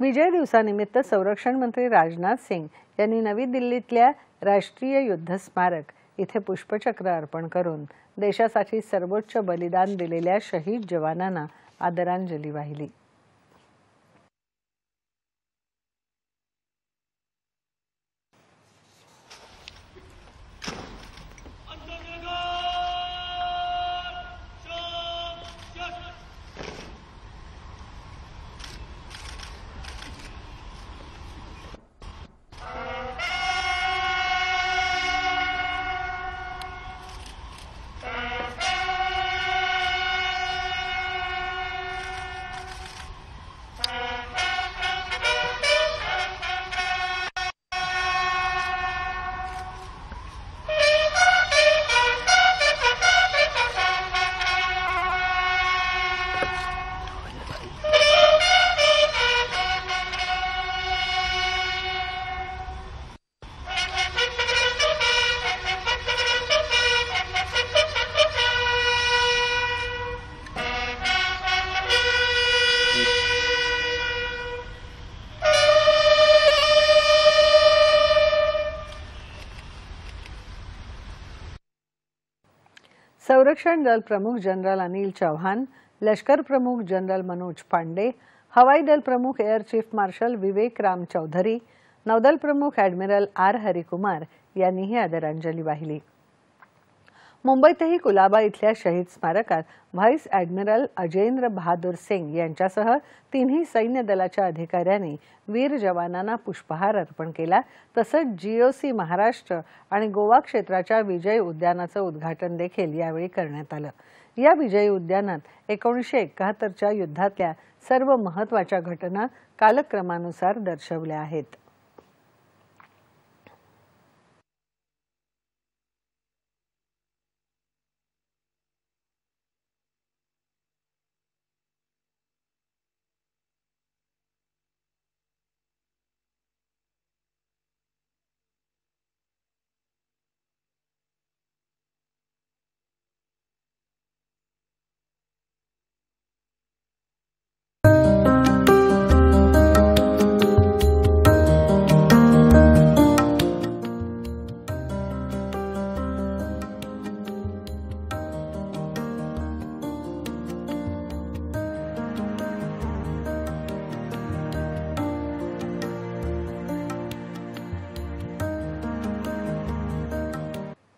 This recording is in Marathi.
विजय दिवसानिमित्त संरक्षण मंत्री राजनाथ सिंग यांनी नवी दिल्लीतल्या राष्ट्रीय युद्ध स्मारक इथे पुष्पचक्र अर्पण करून देशासाठी सर्वोच्च बलिदान दिलेल्या शहीद जवानांना आदरांजली वाहिली। संरक्षण दल प्रमुख जनरल अनिल चौहान, लष्कर प्रमुख जनरल मनोज पांडे, हवाई दल प्रमुख air chief marshal Vivek Ram Chaudhari, नौदल प्रमुख एडमिरल आर हरिकुमार यांनीही आदरांजली वाहिली। मुंबईतही कुलाबा इथल्या शहीद स्मारकात व्हाईस एडमिरल अजेंद्र बहादूर सिंग यांच्यासह तिन्ही सैन्य दलाच्या अधिकाऱ्यांनी वीर जवानांना पुष्पहार अर्पण केला। तसंच जीओसी महाराष्ट्र आणि गोवा क्षेत्राच्या विजय उद्यानाचं उद्घाटन देखील यावेळी करण्यात आलं। या विजयी उद्यानात 1971च्या युद्धातल्या सर्व महत्त्वाच्या घटना कालक्रमानुसार दर्शवल्या आहेत।